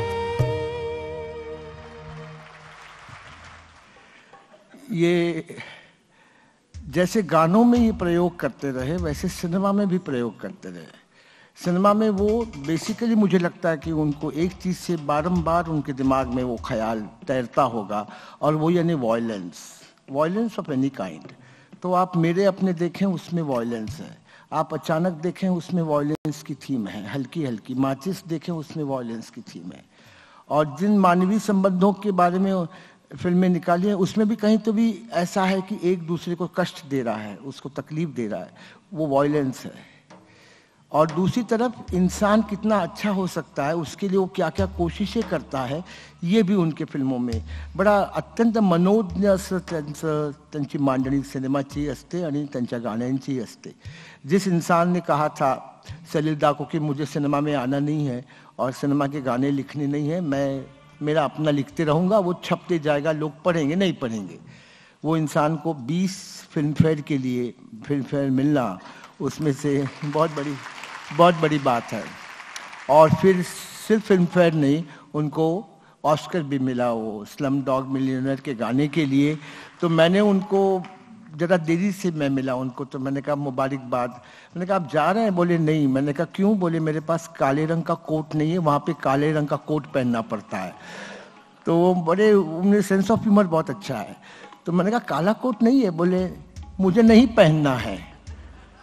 ये जैसे गानों में ये प्रयोग करते रहे वैसे सिनेमा में भी प्रयोग करते रहे। सिनेमा में वो बेसिकली मुझे लगता है कि उनको एक चीज़ से बारंबार उनके दिमाग में वो ख्याल तैरता होगा, और वो यानी violence, violence of any kind. तो आप मेरे अपने देखें उसमें वॉयलेंस है, आप अचानक देखें उसमें वॉयलेंस की थीम है, हल्की हल्की माचिस देखें उसमें वॉयलेंस की थीम है। और जिन मानवीय संबंधों के बारे में फिल्में निकाली हैं उसमें भी कहीं तो भी ऐसा है कि एक दूसरे को कष्ट दे रहा है, उसको तकलीफ दे रहा है, वो वॉयलेंस है। और दूसरी तरफ इंसान कितना अच्छा हो सकता है उसके लिए वो क्या क्या कोशिशें करता है, ये भी उनके फिल्मों में बडा अत्यंत मनोज्ञ असं त्यांचं त्यांची मांडणी सिनेमाची असते आणि त्यांच्या गाण्यांची असते। जिस इंसान ने कहा था सलील को कि मुझे सिनेमा में आना नहीं है और सिनेमा के गाने लिखने नहीं है, मैं मेरा अपना लिखते रहूँगा, वो छपते जाएगा, लोग पढ़ेंगे नहीं पढ़ेंगे, वो इंसान को बीस फिल्म फेयर के लिए फिल्म फेयर मिलना उसमें से बहुत बड़ी बहुत बड़ी बात है। और फिर सिर्फ फिल्म फेयर नहीं, उनको ऑस्कर भी मिला वो स्लम डॉग मिलियनेयर के गाने के लिए। तो मैंने उनको ज़रा देरी से मैं मिला उनको, तो मैंने कहा मुबारकबाद। मैंने कहा आप जा रहे हैं? बोले नहीं। मैंने कहा क्यों? बोले मेरे पास काले रंग का कोट नहीं है, वहाँ पे काले रंग का कोट पहनना पड़ता है। तो वो बड़े, उनमें सेंस ऑफ ह्यूमर बहुत अच्छा है। तो मैंने कहा काला कोट नहीं है? बोले मुझे नहीं पहनना है। तो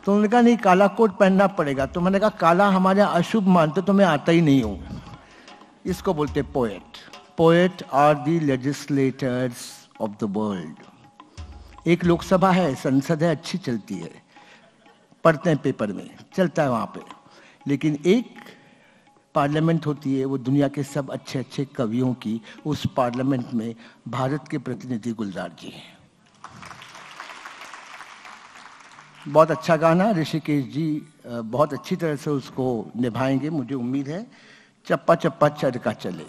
तो उन्होंने कहा नहीं काला कोट पहनना पड़ेगा। तो मैंने कहा काला हमारे यहाँ अशुभ मानते तो मैं आता ही नहीं हूँ। इसको बोलते poet. Poet are the legislators of the world. एक लोकसभा है, संसद है, अच्छी चलती है, पढ़ते हैं पेपर में, चलता है वहाँ पे। लेकिन एक पार्लियामेंट होती है, वो दुनिया के सब अच्छे अच्छे कवियों की, उस पार्लियामेंट में भारत के प्रतिनिधि गुलजार जी हैं। बहुत अच्छा गाना, ऋषिकेश जी बहुत अच्छी तरह से उसको निभाएंगे, मुझे उम्मीद है। चप्पा चप्पा चरका चले।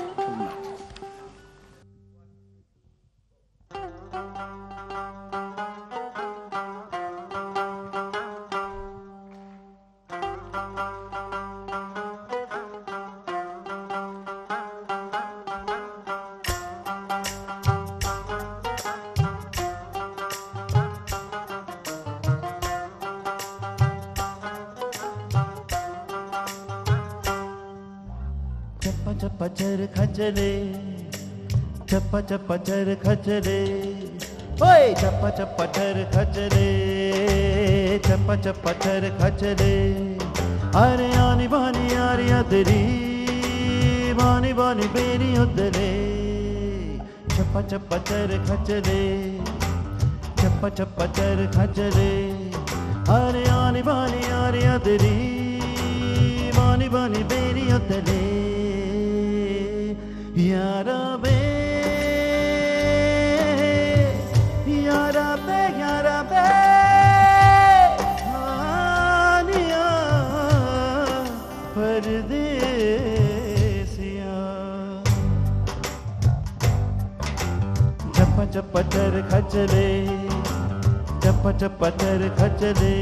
चप्पा चप्पा चरखा चले, चप्पा चप्पा चरखा चले, ओए चप्पा चप्पा चरखा चले, चप्पा चप्पा चरखा चले। अरे आनी बानी आरी अदरी, बानी बानी बेरी उदरे। चप्पा चप्पा चरखा चले, चप्पा चप्पा चरखा चले। अरे आनी बानी आरी अदरी, बानी बानी बेरी उदरे। यारा बे यारा बे यारा बे हानिया परदेसिया। चप्पा चप्पा चरखा चले, चप्पा चप्पा चरखा चले।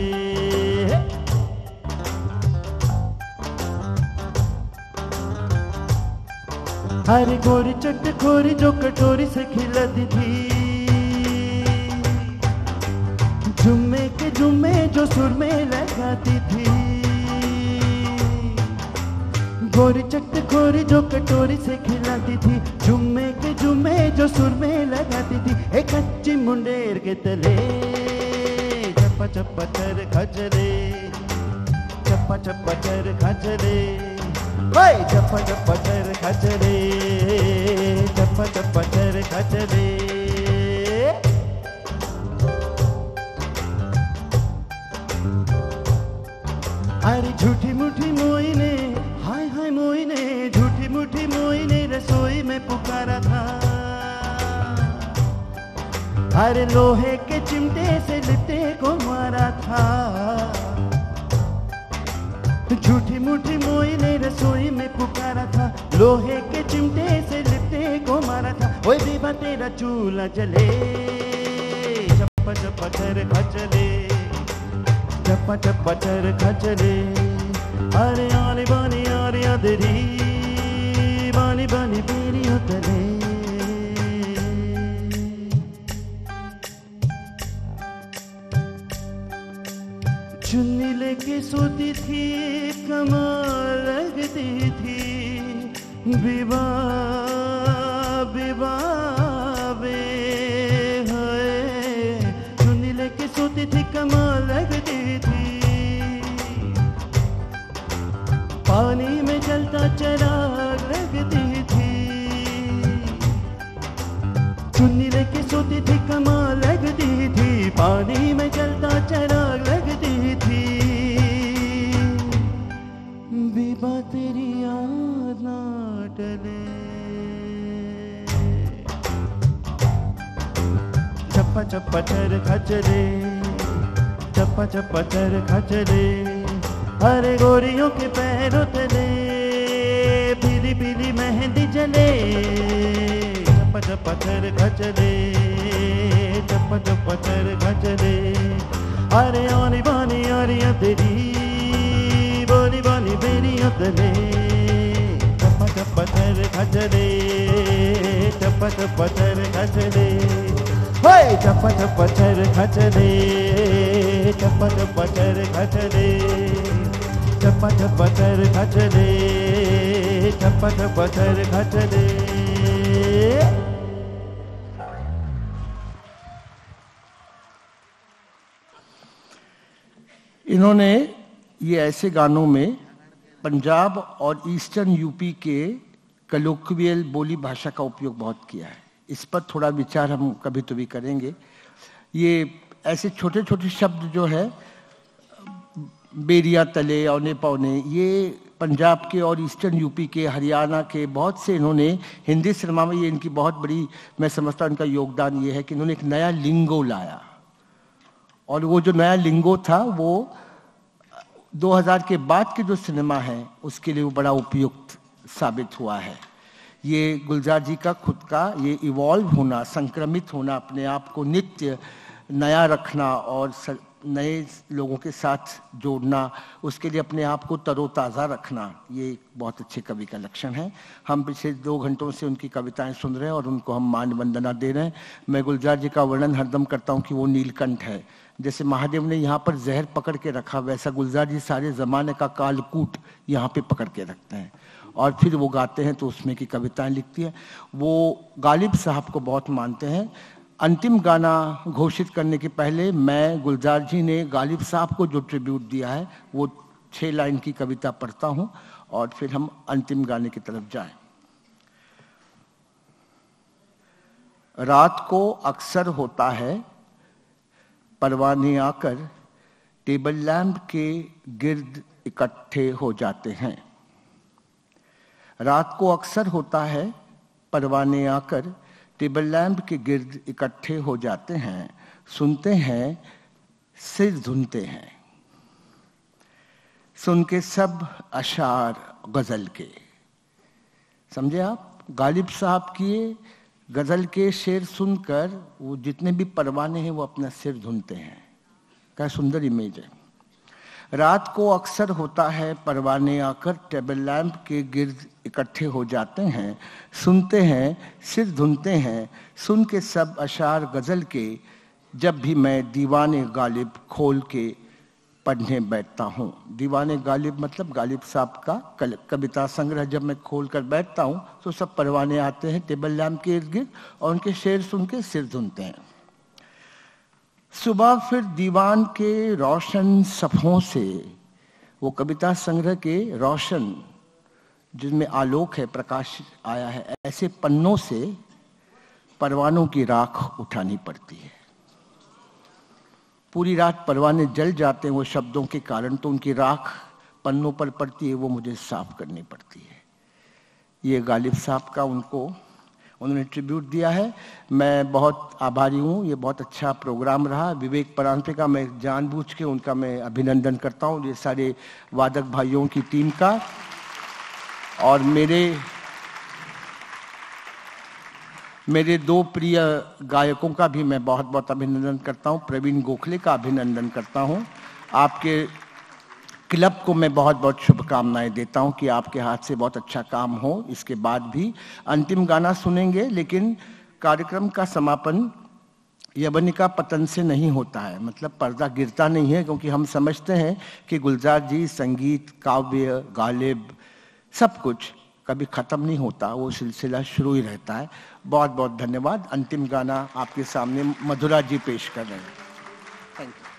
हरी गोरी चटखोरी जो कटोरी से खिलाती थी, जुम्मे के जुम्मे जो सुर में लगाती थी। गोरी चटखोरी जो कटोरी से खिलाती थी, जुम्मे के जुम्मे जो सुर में लगाती थी। एक कच्ची मुंडेर के तले चप्पा चप्पा चरखा चले, चप्पा चप्पा चरखा चले। ओए चप्पा चप्पा चरखा चले, चप्पा चप्पा चरखा चले। अरे झूठी मूठी मोई ने, हाय हाय मोई ने, झूठी मूठी मोई ने रसोई में पुकारा था। अरे लोहे के चिमटे से लिपटे को मारा था। झूठी मूठी मोई ने रसोई में पुकारा था, लोहे के चिमटे से लिपटे को मारा था। ओए दीवा तेरा चूल्हा जले, चप्पा चप्पा चरखा चले, चप्पा चप्पा चरखा चले। अरे आनी बानी आरी अदरी, बानी बानी बेरी उतरे। चुन्नी लेके सोती थी, कमाल लगती थी। विवाह विवाह वे हाय, चुन्नी लेके सोती थी, कमाल लगती थी। पानी में जलता चिराग लगती थी। चुन्नी लेके सोती थी, कमाल लगती थी। पानी में जलता चिराग लगती थी। बीबा तेरी याद ना टले। चप्पा चप्पा चरखा चले, चप्पा चप्पा चरखा चले। अरे गोरियों के पैरों तले पीली पीली मेहंदी जले। चप्पा चप्पा चरखा चले, चप्पा चप्पा चरखा चले। अरे आनी बानी आरियां तेरी, बोली बानी बेरियां तले। चप्पा चप्पा चरखा चले, चप्पा चप्पा चरखा चले। होए चप्पा चप्पा चरखा चले, चप्पा चप्पा चरखा चले। चप्पा चप्पा चरखा चले, चप्पा चप्पा चरखा चले। इन्होंने ये ऐसे गानों में पंजाब और ईस्टर्न यूपी के कलोक्वियल बोली भाषा का उपयोग बहुत किया है। इस पर थोड़ा विचार हम कभी तो भी करेंगे। ये ऐसे छोटे छोटे शब्द जो है, बेरिया तले, औने पौने, ये पंजाब के और ईस्टर्न यूपी के, हरियाणा के बहुत से इन्होंने हिंदी सिनेमा में, ये इनकी बहुत बड़ी, मैं समझता हूँ इनका योगदान ये है कि इन्होंने एक नया लिंगो लाया। और वो जो नया लिंगो था वो दो हज़ार के बाद के जो सिनेमा है उसके लिए वो बड़ा उपयुक्त साबित हुआ है। ये गुलजार जी का खुद का ये इवॉल्व होना, संक्रमित होना, अपने आप को नित्य नया रखना और नए लोगों के साथ जोड़ना, उसके लिए अपने आप को तरोताज़ा रखना, ये एक बहुत अच्छे कवि का लक्षण है। हम पिछले दो घंटों से उनकी कविताएं सुन रहे हैं और उनको हम मान वंदना दे रहे हैं। मैं गुलजार जी का वर्णन हरदम करता हूँ कि वो नीलकंठ है। जैसे महादेव ने यहाँ पर जहर पकड़ के रखा, वैसा गुलजार जी सारे ज़माने का कालकूट यहाँ पे पकड़ के रखते हैं और फिर वो गाते हैं तो उसमें की कविताएं लिखती है। वो गालिब साहब को बहुत मानते हैं। अंतिम गाना घोषित करने के पहले मैं गुलजार जी ने गालिब साहब को जो ट्रिब्यूट दिया है वो छः लाइन की कविता पढ़ता हूँ और फिर हम अंतिम गाने की तरफ जाएं। रात को अक्सर होता है परवाने आकर टेबल लैंप के गिर्द इकट्ठे हो जाते हैं। रात को अक्सर होता है परवाने आकर टेबल लैंप के गिर्द इकट्ठे हो जाते हैं, सुनते हैं, सिर धुनते हैं, सुन के सब अशार गजल के। समझे आप? गालिब साहब की गजल के शेर सुनकर वो जितने भी परवाने हैं वो अपना सिर धुनते हैं। क्या सुंदर इमेज है। रात को अक्सर होता है परवाने आकर टेबल लैंप के गिर्द इकट्ठे हो जाते हैं, सुनते हैं, सिर धुनते हैं, सुन के सब अशार गजल के। जब भी मैं दीवाने गालिब खोल के पढ़ने बैठता हूँ। दीवाने गालिब मतलब गालिब साहब का कविता संग्रह जब मैं खोल कर बैठता हूँ तो सब परवाने आते हैं टेबल लैंप के इर्द गिर्द और उनके शेर सुन के सिर धुनते हैं। सुबह फिर दीवान के रोशन सफ़ों से, वो कविता संग्रह के रोशन जिनमें आलोक है, प्रकाश आया है, ऐसे पन्नों से परवानों की राख उठानी पड़ती है। पूरी रात परवाने जल जाते हैं वो शब्दों के कारण, तो उनकी राख पन्नों पर पड़ती है, वो मुझे साफ करनी पड़ती है। ये गालिब साहब का उनको उन्होंने ट्रिब्यूट दिया है। मैं बहुत आभारी हूँ। ये बहुत अच्छा प्रोग्राम रहा। विवेक परांजपे का मैं जानबूझ के उनका मैं अभिनंदन करता हूँ, ये सारे वादक भाइयों की टीम का। और मेरे मेरे दो प्रिय गायकों का भी मैं बहुत बहुत अभिनंदन करता हूँ। प्रवीण गोखले का अभिनंदन करता हूँ। आपके क्लब को मैं बहुत बहुत शुभकामनाएं देता हूं कि आपके हाथ से बहुत अच्छा काम हो। इसके बाद भी अंतिम गाना सुनेंगे, लेकिन कार्यक्रम का समापन यवनिका पतन से नहीं होता है, मतलब पर्दा गिरता नहीं है, क्योंकि हम समझते हैं कि गुलजार जी संगीत, काव्य, गालिब सब कुछ कभी ख़त्म नहीं होता, वो सिलसिला शुरू ही रहता है। बहुत बहुत धन्यवाद। अंतिम गाना आपके सामने मधुरा जी पेश कर रहे हैं। Thank you.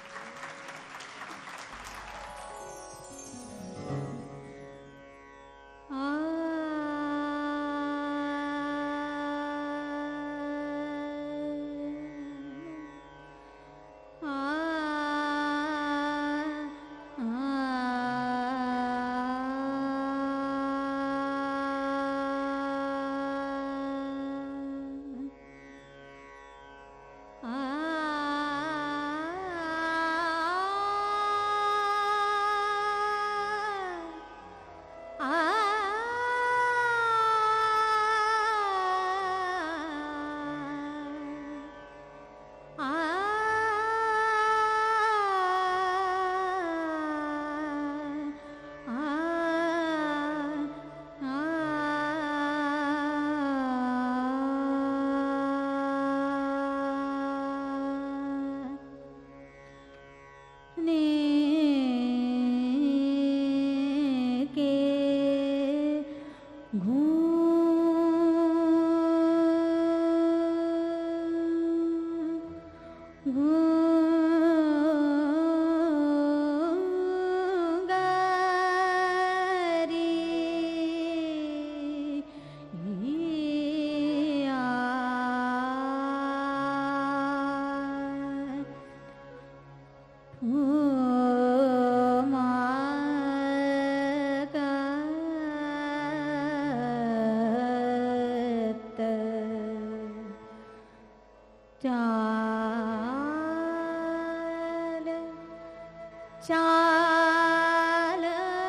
चाल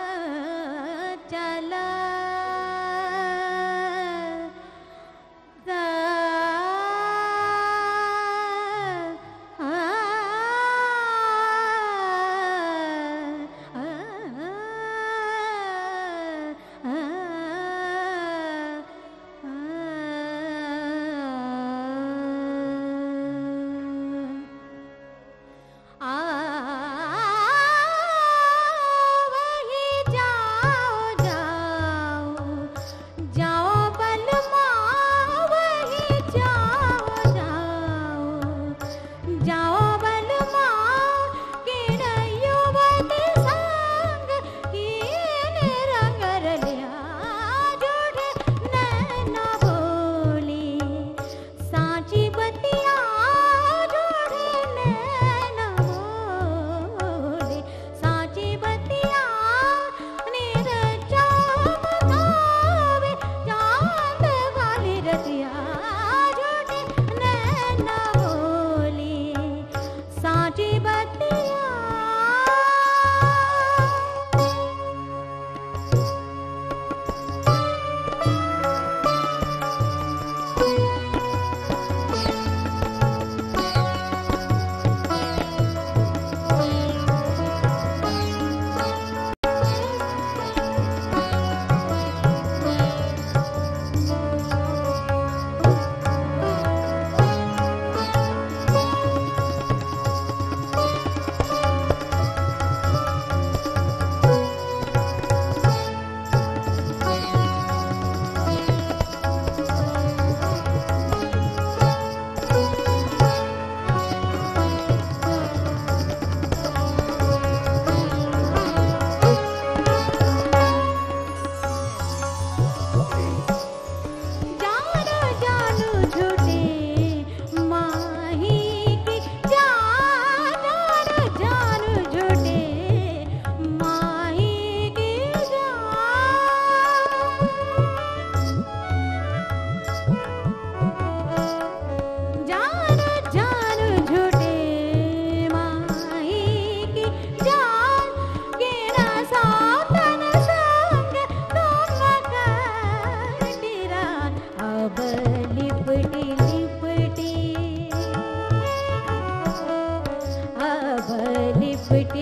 चला गा आ, आ, आ, आ, वही जाओ जाओ जाओ बलमा वही जाओ जाओ जाओ बलमा किण युवती संग कीन रंग रलिया जोड़े नैना बोली सांची बतिया जोड़े नैना बोली सांची बतिया नीर चमकावे चांद वाली रतिया जोड़े नैना बोली सांची बतिया जानो जानो झूठे माही की जानो जानो झूठे माही की जानो जानो झूठे माही की जान केरा सातन संग तुम कटिरा अब लिपटी लिपटी अब लिपटी